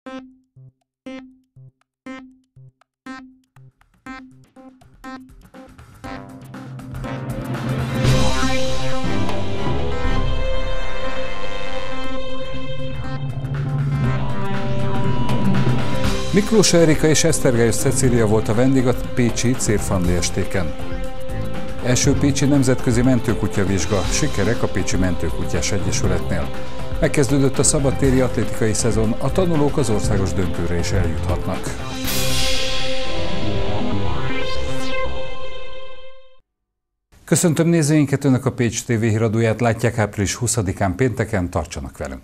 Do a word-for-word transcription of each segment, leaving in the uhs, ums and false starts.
Miklós Erika és Esztergályos Cecília volt a vendég a pécsi Cirfandli estéken. Első pécsi nemzetközi mentőkutyavizsga, sikerek a Pécsi Mentőkutyás Egyesületnél. Megkezdődött a szabadtéri atlétikai szezon, a tanulók az országos döntőre is eljuthatnak. Köszöntöm nézőinket, Önök a Pécs té vé híradóját látják április huszadikán pénteken, tartsanak velünk!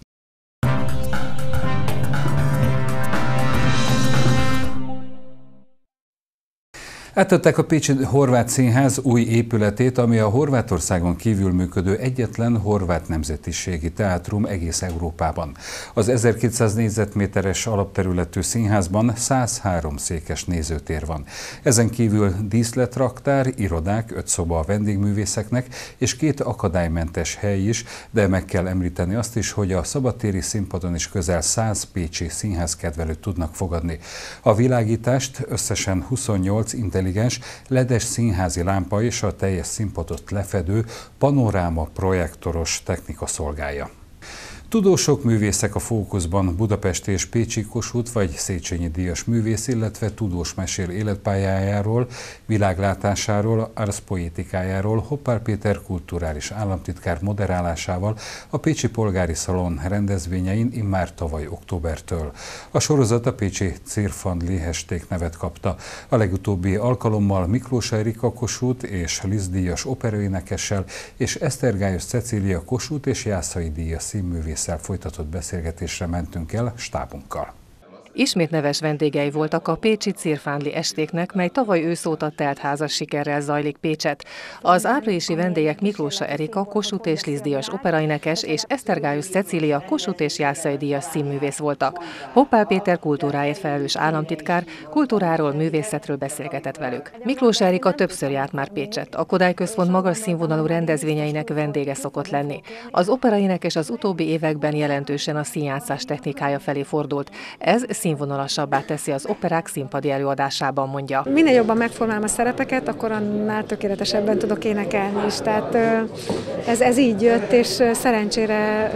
Átadták a Pécsi Horvát Színház új épületét, ami a Horvátországon kívül működő egyetlen horvát nemzetiségi teátrum egész Európában. Az ezerkétszáz négyzetméteres alapterületű színházban száz három székes nézőtér van. Ezen kívül díszletraktár, irodák, öt szoba a vendégművészeknek és két akadálymentes hely is, de meg kell említeni azt is, hogy a szabadtéri színpadon is közel száz pécsi színházkedvelőt tudnak fogadni. A világítást összesen huszonnyolc intelligens ledes színházi lámpa és a teljes színpadot lefedő panoráma projektoros technika szolgálja. Tudósok, művészek a fókuszban, budapesti és pécsi Kossuth vagy Széchenyi díjas művész, illetve tudós mesél életpályájáról, világlátásáról, arszpoétikájáról, Hoppár Péter kulturális államtitkár moderálásával a Pécsi Polgári Szalon rendezvényein immár tavaly októbertől. A sorozat a Pécsi Cirfandli esték nevet kapta. A legutóbbi alkalommal Miklós Erika Kossuth és Liszt díjas operaénekessel és Esztergályos Cecília Kossuth és Jászai díjas színművésszel folytatott beszélgetésre mentünk el stábunkkal. Ismét neves vendégei voltak a pécsi Cirfandli estéknek, mely tavaly ősz óta teltházas sikerrel zajlik Pécset. Az áprilisi vendégek Miklós Erika, Kossuth és Liszt díjas operaénekes és Esztergályos Cecília, Kossuth és Jászai díjas színművész voltak. Hoppár Péter kultúráért felelős államtitkár kultúráról, művészetről beszélgetett velük. Miklós Erika többször járt már Pécset. A Kodály Központ magas színvonalú rendezvényeinek vendége szokott lenni. Az operaénekes az utóbbi években jelentősen a színjátszás technikája felé fordult. Ez színvonalasabbá teszi az operák színpadi előadásában, mondja. Minél jobban megformálom a szerepeket, akkor annál tökéletesebben tudok énekelni is. Tehát ez, ez így jött, és szerencsére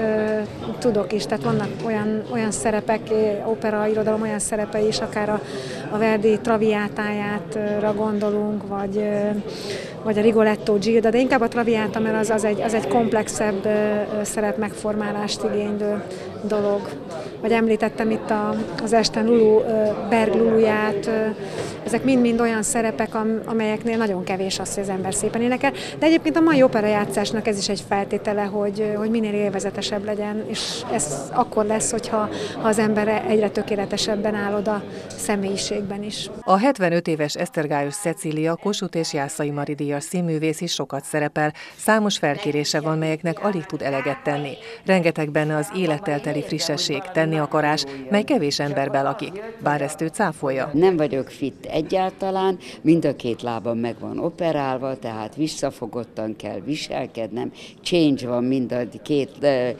tudok is. Tehát vannak olyan, olyan szerepek, opera, irodalom olyan szerepei is, akár a, a Verdi Traviátájára gondolunk, vagy, vagy a Rigoletto Gilda, de inkább a Traviata, mert az, az, egy, az egy komplexebb szerep megformálást igénylő dolog. Vagy említettem itt a, az Esten Lulu, Berg Luluját, ezek mind-mind olyan szerepek, amelyeknél nagyon kevés az, hogy az ember szépen énekel. De egyébként a mai operajátszásnak ez is egy feltétele, hogy, hogy minél élvezetesebb legyen, és ez akkor lesz, hogyha ha az ember egyre tökéletesebben áll oda személyiségben is. A hetvenöt éves Esztergályos Cecília, Kossuth és Jászai Mari díjas színművész is sokat szerepel. Számos felkérése van, melyeknek alig tud eleget tenni. Rengeteg benne az élettel teli frissesség, tenni akarás, mely kevés emberben lakik, bár ezt ő cáfolja. Nem vagyok fit egyáltalán, mind a két lábam meg van operálva, tehát visszafogottan kell viselkednem, change van mind a két,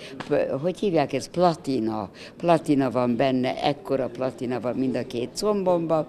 hogy hívják ez, platina, platina van benne, ekkora platina van mind a két combomban,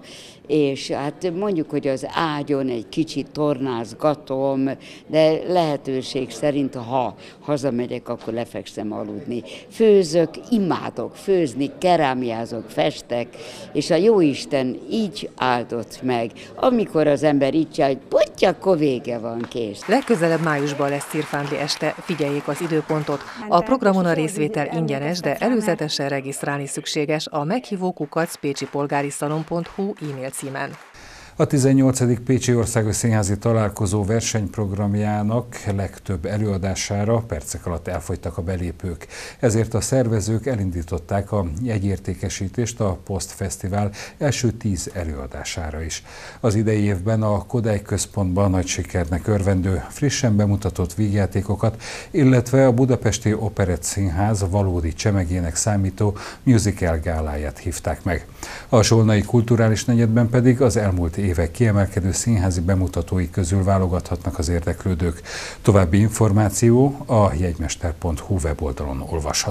és hát mondjuk, hogy az ágyon egy kicsit tornázgatom, de lehetőség szerint, ha hazamegyek, akkor lefekszem aludni. Főzök, imádok főzni, kerámiázok, festek, és a Jóisten így áldott meg. Amikor az ember így csinálja, hogy potya, akkor vége van, kész. Legközelebb májusban lesz Cirfandli este, figyeljék az időpontot. A programon a részvétel ingyenes, de előzetesen regisztrálni szükséges a meghívó kukac pécsipolgáriszalon pont hu e-mail címen. A tizennyolcadik Pécsi Országos Színházi Találkozó versenyprogramjának legtöbb előadására percek alatt elfogytak a belépők. Ezért a szervezők elindították a jegyértékesítést a Post Fesztivál első tíz előadására is. Az idei évben a Kodály Központban nagy sikernek örvendő, frissen bemutatott vígjátékokat, illetve a Budapesti Operett Színház valódi csemegének számító musical gáláját hívták meg. A Zsolnai Kulturális Negyedben pedig az elmúlt évek kiemelkedő színházi bemutatói közül válogathatnak az érdeklődők. További információ a jegymester pont hu weboldalon olvasható.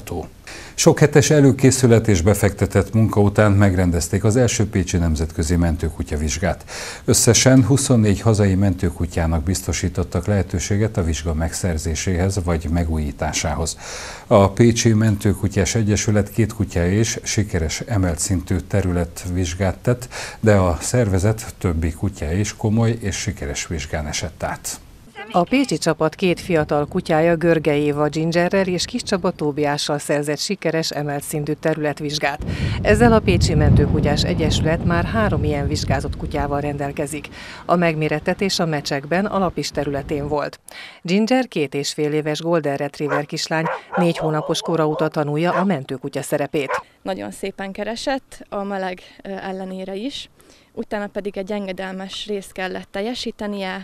Sok hetes előkészület és befektetett munka után megrendezték az első pécsi nemzetközi mentőkutyavizsgát. Összesen huszonnégy hazai mentőkutyának biztosítottak lehetőséget a vizsga megszerzéséhez vagy megújításához. A Pécsi Mentőkutyás Egyesület két kutyája is sikeres emelt szintű területvizsgát tett, de a szervezet többi kutyája is komoly és sikeres vizsgán esett át. A pécsi csapat két fiatal kutyája, Görge Éva Gingerrel és Kis Csaba Tóbiással szerzett sikeres emelt szintű területvizsgát. Ezzel a Pécsi Mentőkutyás Egyesület már három ilyen vizsgázott kutyával rendelkezik. A megmérettetés a Mecsekben, a Lapis területén volt. Ginger két és fél éves golden retriever kislány, négy hónapos kora óta tanulja a mentőkutya szerepét. Nagyon szépen keresett, a meleg ellenére is, utána pedig egy engedelmes részt kellett teljesítenie.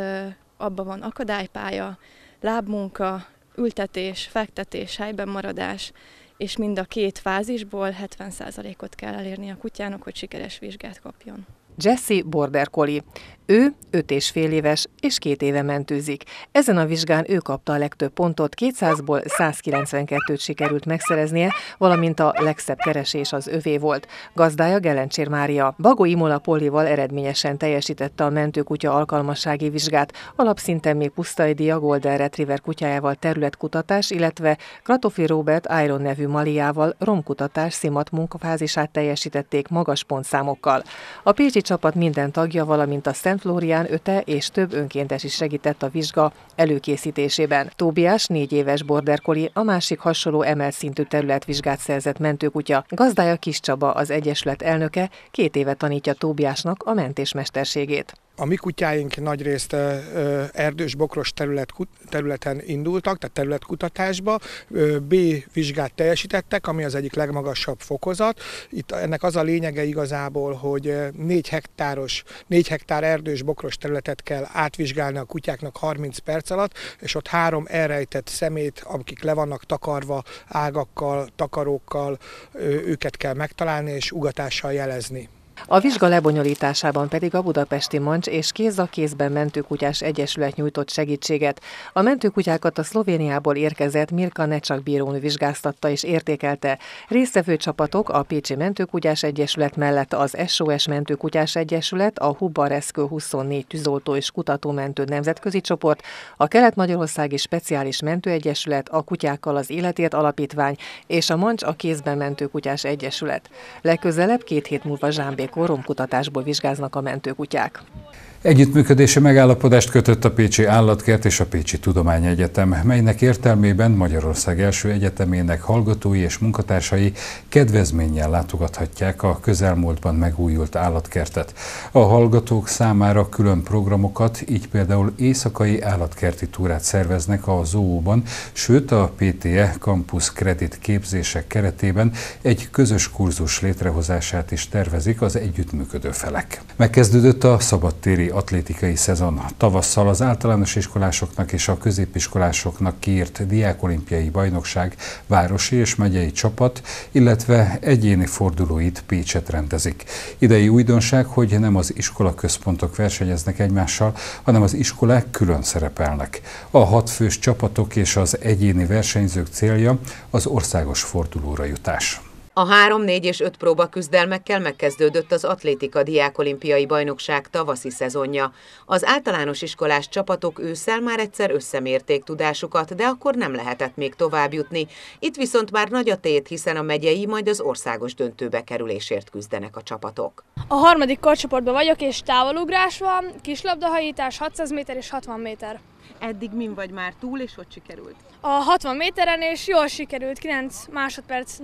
Abban van akadálypálya, lábmunka, ültetés, fektetés, helyben maradás, és mind a két fázisból hetven százalékot kell elérni a kutyának, hogy sikeres vizsgát kapjon. Jessie Border Collie. Ő öt és fél éves és két éve mentőzik. Ezen a vizsgán ő kapta a legtöbb pontot, kétszázból százkilencvenkettőt sikerült megszereznie, valamint a legszebb keresés az övé volt. Gazdája Gelencsér Mária. Bagó Imola Pollival eredményesen teljesítette a mentőkutya alkalmassági vizsgát, alapszinten még Pusztai Dia Golden Retriever kutyájával területkutatás, illetve Kratofi Robert Iron nevű maliával romkutatás szimat munkafázisát teljesítették magas pontszámokkal. A pécsi csapat minden tagja, valamint a Szent Flórián öte és több önkéntes is segített a vizsga előkészítésében. Tóbiás négy éves border collie, a másik hasonló emelt szintű területvizsgát szerzett mentőkutya. Gazdája Kis Csaba, az egyesület elnöke, két éve tanítja Tóbiásnak a mentésmesterségét. A mi kutyáink nagyrészt erdős, bokros terület, területen indultak, tehát területkutatásba. B vizsgát teljesítettek, ami az egyik legmagasabb fokozat. Itt ennek az a lényege igazából, hogy négy hektáros, négy hektár erdős, bokros területet kell átvizsgálni a kutyáknak harminc perc alatt, és ott három elrejtett szemét, akik le vannak takarva ágakkal, takarókkal, őket kell megtalálni és ugatással jelezni. A vizsga lebonyolításában pedig a Budapesti Mancs és Kéz a Kézben Mentőkutyás Egyesület nyújtott segítséget. A mentőkutyákat a Szlovéniából érkezett Mirka Necsak bírónő vizsgáztatta és értékelte. Résztvevő csapatok a Pécsi Mentőkutyás Egyesület mellett az es o es Mentőkutyás Egyesület, a Hubba Rescue huszonnégy tűzoltó és kutatómentő nemzetközi csoport, a Kelet-Magyarországi Speciális Mentőegyesület, a Kutyákkal az Életért Alapítvány és a Mancs a Kézben Mentőkutyás Egyesület. Legközelebb két hét múlva Zsámbék romkutatásból vizsgáznak a mentőkutyák. Együttműködési megállapodást kötött a Pécsi Állatkert és a Pécsi Tudományegyetem, melynek értelmében Magyarország első egyetemének hallgatói és munkatársai kedvezménnyel látogathatják a közelmúltban megújult állatkertet. A hallgatók számára külön programokat, így például éjszakai állatkerti túrát szerveznek a Zoóban, sőt a pé té e Campus Credit képzések keretében egy közös kurzus létrehozását is tervezik az együttműködő felek. Megkezdődött a szabadtéri atlétikai szezon. Tavasszal az általános iskolásoknak és a középiskolásoknak kiírt diákolimpiai bajnokság városi és megyei csapat, illetve egyéni fordulóit Pécset rendezik. Idei újdonság, hogy nem az iskolaközpontok versenyeznek egymással, hanem az iskolák külön szerepelnek. A hatfős csapatok és az egyéni versenyzők célja az országos fordulóra jutás. A három, négy és öt próba küzdelmekkel megkezdődött az atlétika diákolimpiai bajnokság tavaszi szezonja. Az általános iskolás csapatok ősszel már egyszer összemérték tudásukat, de akkor nem lehetett még tovább jutni. Itt viszont már nagy a tét, hiszen a megyei, majd az országos döntőbe kerülésért küzdenek a csapatok. A harmadik korcsoportban vagyok, és távolugrás van, kislabdahajítás, hatszáz méter és hatvan méter. Eddig min vagy már túl, és hogy sikerült? A hatvan méteren, és jól sikerült, kilenc másodperc,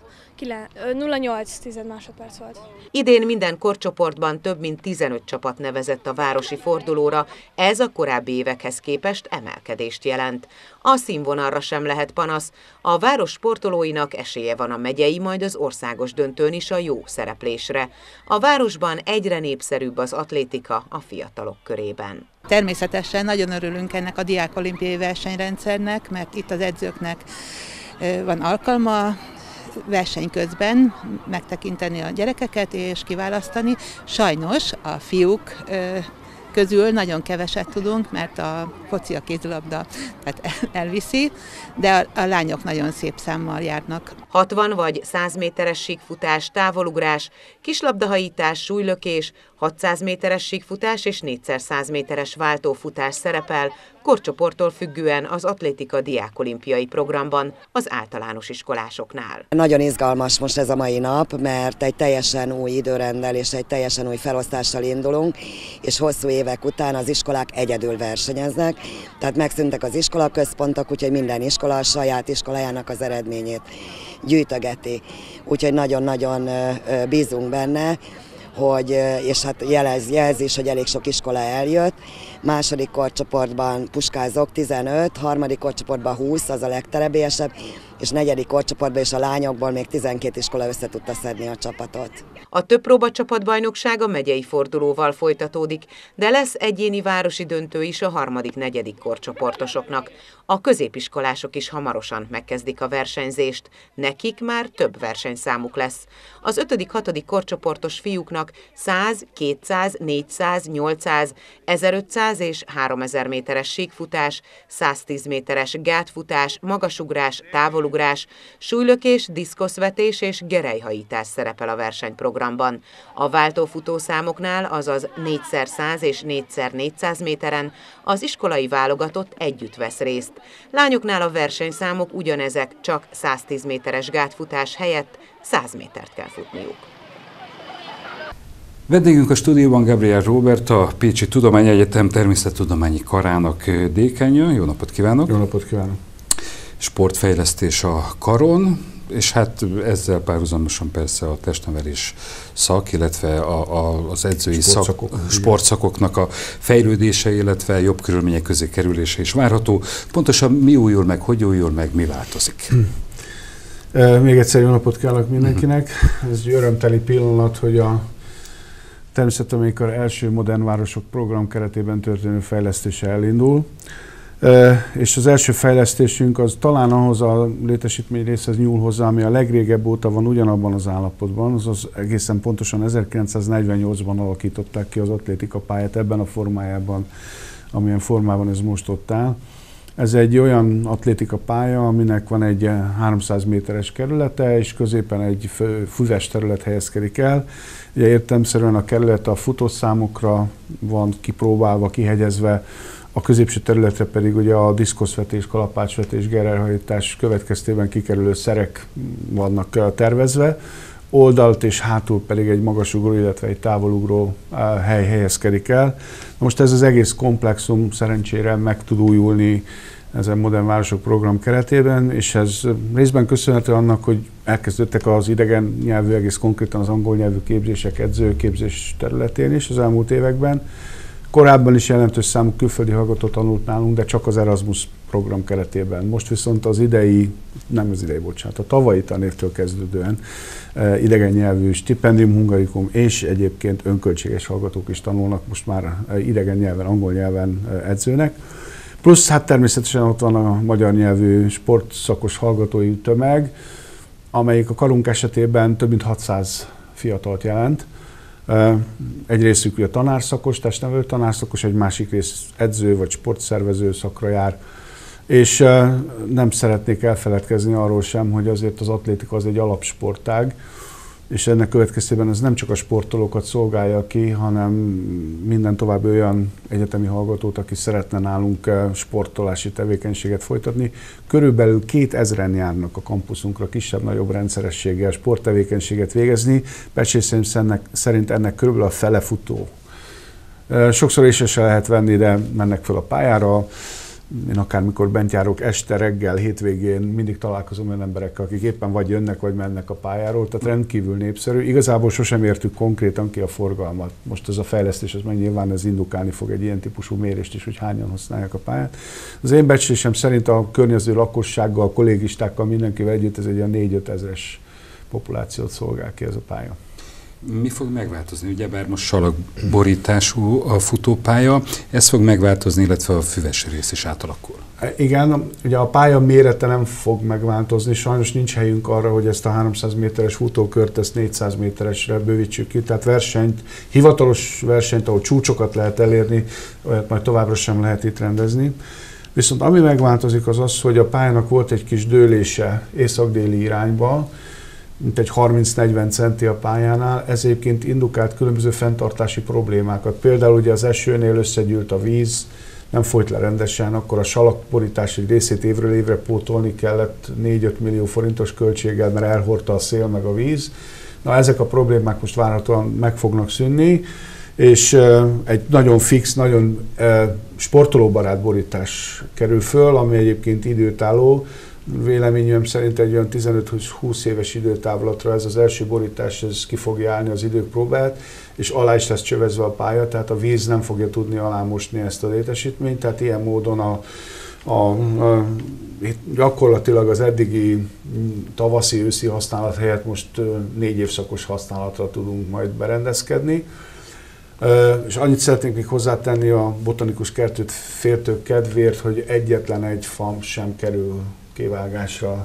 nulla nyolc tized másodperc volt. Idén minden korcsoportban több mint tizenöt csapat nevezett a városi fordulóra, ez a korábbi évekhez képest emelkedést jelent. A színvonalra sem lehet panasz, a város sportolóinak esélye van a megyei, majd az országos döntőn is a jó szereplésre. A városban egyre népszerűbb az atlétika a fiatalok körében. Természetesen nagyon örülünk ennek a diákolimpiai versenyrendszernek, mert itt az edzőknek van alkalma verseny közben megtekinteni a gyerekeket és kiválasztani. Sajnos a fiúk közül nagyon keveset tudunk, mert a foci, a kézilabda tehát elviszi, de a, a lányok nagyon szép számmal járnak. hatvan vagy száz méteres síkfutás, távolugrás, kislabdahajítás, súlylökés, hatszáz méteres síkfutás és négyszer száz méteres váltófutás szerepel, korcsoporttól függően az atlétika diákolimpiai programban az általános iskolásoknál. Nagyon izgalmas most ez a mai nap, mert egy teljesen új időrenddel és egy teljesen új felosztással indulunk, és hosszú évek után az iskolák egyedül versenyeznek, tehát megszűntek az iskolaközpontok, úgyhogy minden iskola a saját iskolájának az eredményét gyűjtögeti. Úgyhogy nagyon-nagyon bízunk benne, hogy, és hát jelez, jelzi is, hogy elég sok iskola eljött. Második korcsoportban puskázok tizenöt, harmadik korcsoportban húsz, az a legterebélyesebb, és negyedik korcsoportban és a lányokból még tizenkét iskola össze tudta szedni a csapatot. A több próba csapatbajnokság a megyei fordulóval folytatódik, de lesz egyéni városi döntő is a harmadik, negyedik korcsoportosoknak. A középiskolások is hamarosan megkezdik a versenyzést, nekik már több versenyszámuk lesz. Az ötödik, hatodik korcsoportos fiúknak száz, kétszáz, négyszáz, nyolcszáz, ezerötszáz és háromezer méteres síkfutás, száztíz méteres gátfutás, magasugrás, távolugrás, súlylökés, diszkoszvetés és gerelyhajítás szerepel a versenyprogramban. A váltófutószámoknál, azaz négyszer száz és négyszer négyszáz méteren az iskolai válogatott együtt vesz részt. Lányoknál a versenyszámok ugyanezek, csak száztíz méteres gátfutás helyett száz métert kell futniuk. Vendégünk a stúdióban Gabriel Róbert, a Pécsi Tudományegyetem Természettudományi Karának dékánja. Jó napot kívánok! Jó napot kívánok! Sportfejlesztés a karon, és hát ezzel párhuzamosan persze a testnevelés szak, illetve a, a, az edzői Sportszakok, szak, sportszakoknak a fejlődése, illetve jobb körülmények közé kerülése is várható. Pontosan mi újul meg, hogy újul meg, mi változik? Hm. Még egyszer jó napot kívánok mindenkinek. Ez egy örömteli pillanat, hogy a Természettudományi Kar első modern városok program keretében történő fejlesztése elindul. És az első fejlesztésünk az talán ahhoz a létesítmény részhez nyúl hozzá, ami a legrégebb óta van ugyanabban az állapotban, azaz egészen pontosan ezerkilencszáznegyvennyolcban alakították ki az atlétika pályát ebben a formájában, amilyen formában ez most ott áll. Ez egy olyan atlétika pálya, aminek van egy háromszáz méteres kerülete, és középen egy füves terület helyezkedik el. Ugye értelemszerűen a kerület a futószámokra van kipróbálva, kihegyezve, a középső területre pedig ugye a diszkoszvetés, kalapácsvetés, gerelyhajítás következtében kikerülő szerek vannak tervezve. Oldalt és hátul pedig egy magasugró, illetve egy távolugró hely helyezkedik el. Most ez az egész komplexum szerencsére meg tud újulni ezen modern városok program keretében, és ez részben köszönhető annak, hogy elkezdődtek az idegen nyelvű, egész konkrétan az angol nyelvű képzések, edzőképzés területén is az elmúlt években. Korábban is jelentős számú külföldi hallgató tanult nálunk, de csak az Erasmus program keretében. Most viszont az idei, nem az idei, bocsánat, a tavalyi tanévtől kezdődően idegen nyelvű stipendium, hungarikum és egyébként önköltséges hallgatók is tanulnak most már idegen nyelven, angol nyelven edzőnek. Plusz hát természetesen ott van a magyar nyelvű sportszakos hallgatói tömeg, amelyik a karunk esetében több mint hatszáz fiatalt jelent. Egy részük a tanárszakos, testnevelő tanárszakos, egy másik rész edző vagy sportszervező szakra jár. És nem szeretnék elfeledkezni arról sem, hogy azért az atlétika az egy alapsportág, és ennek következtében ez nem csak a sportolókat szolgálja ki, hanem minden további olyan egyetemi hallgatót, aki szeretne nálunk sportolási tevékenységet folytatni. Körülbelül kétezren járnak a kampuszunkra kisebb-nagyobb rendszerességgel sporttevékenységet végezni, becsészem szerint ennek körülbelül a fele futó. Sokszor észre se lehet venni, de mennek fel a pályára. Én akármikor bent járok este, reggel, hétvégén, mindig találkozom olyan emberekkel, akik éppen vagy jönnek, vagy mennek a pályáról, tehát rendkívül népszerű. Igazából sosem értük konkrétan ki a forgalmat. Most ez a fejlesztés, ez meg nyilván ez indukálni fog egy ilyen típusú mérést is, hogy hányan használják a pályát. Az én becslésem szerint a környező lakossággal, kollégistákkal, mindenkivel együtt ez egy olyan négy-öt ezres populációt szolgál ki ez a pálya. Mi fog megváltozni? Ugyebár most salakborítású a futópálya, ez fog megváltozni, illetve a füves rész is átalakul. Igen, ugye a pálya mérete nem fog megváltozni, sajnos nincs helyünk arra, hogy ezt a háromszáz méteres futókört, ezt négyszáz méteresre bővítsük ki, tehát versenyt, hivatalos versenyt, ahol csúcsokat lehet elérni, olyat majd továbbra sem lehet itt rendezni. Viszont ami megváltozik az az, hogy a pályának volt egy kis dőlése észak-déli irányba, mint egy harminc-negyven centi a pályánál, ez egyébként indukált különböző fenntartási problémákat. Például ugye az esőnél összegyűlt a víz, nem folyt le rendesen, akkor a salakborítás egy részét évről évre pótolni kellett négy-öt millió forintos költséggel, mert elhordta a szél meg a víz. Na, ezek a problémák most várhatóan meg fognak szűnni, és egy nagyon fix, nagyon sportolóbarát borítás kerül föl, ami egyébként időtálló. Véleményem szerint egy olyan tizenöt-húsz éves időtávlatra ez az első borítás, ez ki fogja állni az idők próbát, és alá is lesz csövezve a pálya, tehát a víz nem fogja tudni alámosni ezt a létesítményt, tehát ilyen módon a, a, a, gyakorlatilag az eddigi tavaszi-őszi használat helyett most négy évszakos használatra tudunk majd berendezkedni. És annyit szeretnénk még hozzátenni a botanikus kertőt féltők kedvéért, hogy egyetlen egy fam sem kerül kivágásra.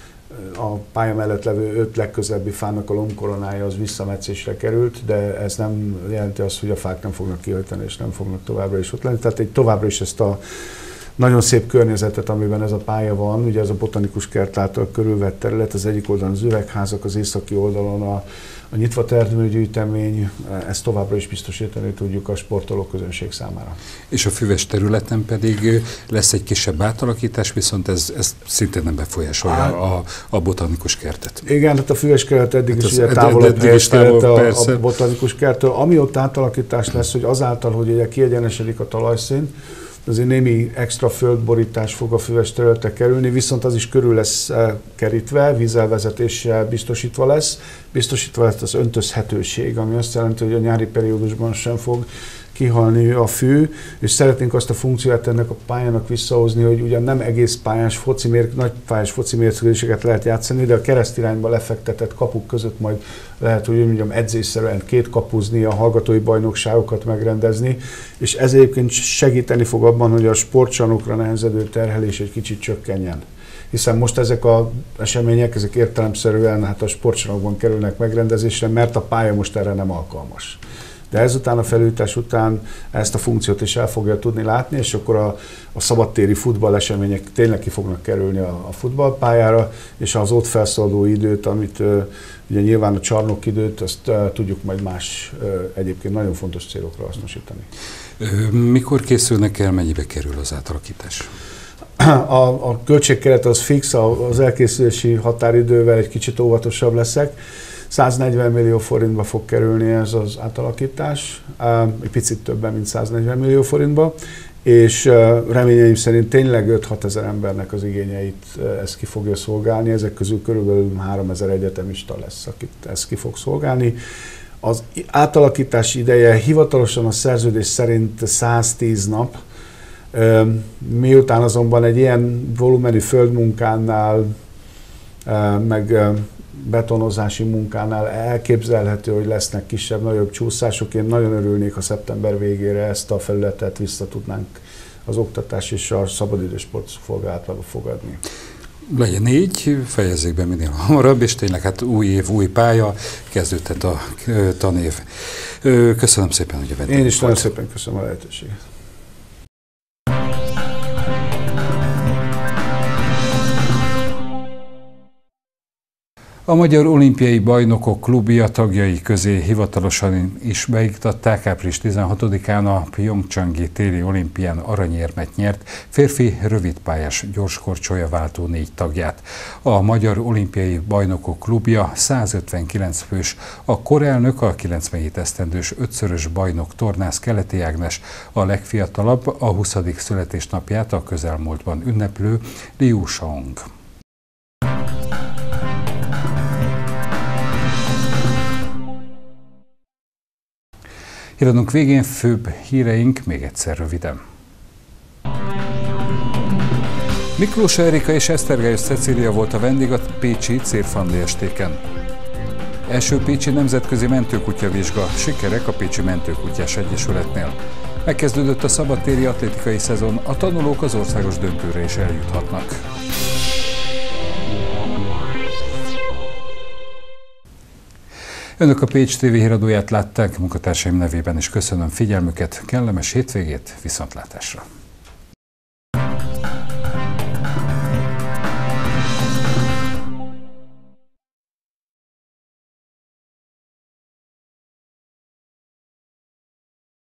A pálya mellett levő öt legközelebbi fának a lombkoronája az visszametszésre került, de ez nem jelenti azt, hogy a fák nem fognak kihajtani és nem fognak továbbra is ott lenni. Tehát egy továbbra is ezt a nagyon szép környezetet, amiben ez a pálya van, ugye ez a botanikus kert által körülvett terület, az egyik oldalon az üvegházak, az északi oldalon a, a nyitva termőgyűjtemény, ezt továbbra is biztosítani tudjuk a sportoló közönség számára. És a füves területen pedig lesz egy kisebb átalakítás, viszont ez, ez szintén nem befolyásolja a, a botanikus kertet. Igen, hát a füves kert eddig hát is ugye távolabb helyezkedett a, a botanikus kerttől. Ami ott átalakítás lesz, hogy azáltal, hogy ugye kiegyenesedik a talajszín, azért némi extra földborítás fog a füves területre kerülni, viszont az is körül lesz kerítve, vízelvezetéssel biztosítva lesz. Biztosítva lesz az öntözhetőség, ami azt jelenti, hogy a nyári periódusban sem fog kihalni a fű, és szeretnénk azt a funkciót ennek a pályának visszahozni, hogy ugyan nem egész pályás foci mér, nagy pályás foci mérkőzéseket lehet játszani, de a keresztirányba lefektetett kapuk között majd lehet, hogy mondjam, edzésszerűen két kapuzni, a hallgatói bajnokságokat megrendezni, és ez egyébként segíteni fog abban, hogy a sportcsarnokra nehezedő terhelés egy kicsit csökkenjen. Hiszen most ezek az események, ezek értelemszerűen hát a sportcsarnokban kerülnek megrendezésre, mert a pálya most erre nem alkalmas. De ezután a felújítás után ezt a funkciót is el fogja tudni látni, és akkor a, a szabadtéri futballesemények tényleg ki fognak kerülni a, a futballpályára, és az ott felszabaduló időt, amit uh, ugye nyilván a csarnokidőt, azt uh, tudjuk majd más uh, egyébként nagyon fontos célokra hasznosítani. Mikor készülnek el, mennyibe kerül az átalakítás? A, a költségkeret az fix, az elkészülési határidővel egy kicsit óvatosabb leszek. száznegyven millió forintba fog kerülni ez az átalakítás, egy picit többen, mint száznegyven millió forintba, és reményeim szerint tényleg öt-hat ezer embernek az igényeit ez ki fogja szolgálni, ezek közül körülbelül háromezer egyetemista lesz, akit ez ki fog szolgálni. Az átalakítás ideje hivatalosan a szerződés szerint száztíz nap, miután azonban egy ilyen volumenű földmunkánál, meg betonozási munkánál elképzelhető, hogy lesznek kisebb-nagyobb csúszások. Én nagyon örülnék, ha szeptember végére ezt a felületet vissza tudnánk az oktatás és a szabadidős sportszolgálatába fogadni. Legyen így, fejezzék be minél hamarabb, és tényleg hát új év, új pálya, kezdődhet a tanév. Köszönöm szépen, hogy a vendégünk. Én is nagyon szépen köszönöm a lehetőséget. A Magyar Olimpiai Bajnokok Klubja tagjai közé hivatalosan is beiktatták április tizenhatodikán a Pjongcsangi téli olimpián aranyérmet nyert férfi rövidpályás gyorskorcsolya váltó négy tagját. A Magyar Olimpiai Bajnokok Klubja százötvenkilenc fős, a korelnök a kilencvenhét esztendős ötszörös bajnok Tornász Keleti Ágnes, a legfiatalabb a huszadik születésnapját a közelmúltban ünneplő Liu Shang. Híradónk végén főbb híreink még egyszer röviden. Miklós Erika és Esztergályos Cecília volt a vendég a pécsi Cirfanli estéken. Első pécsi nemzetközi mentőkutyavizsga, sikerek a Pécsi Mentőkutyás Egyesületnél. Megkezdődött a szabadtéri atlétikai szezon, a tanulók az országos döntőre is eljuthatnak. Önök a Pécs té vé híradóját látták, munkatársaim nevében is köszönöm figyelmüket, kellemes hétvégét, viszontlátásra!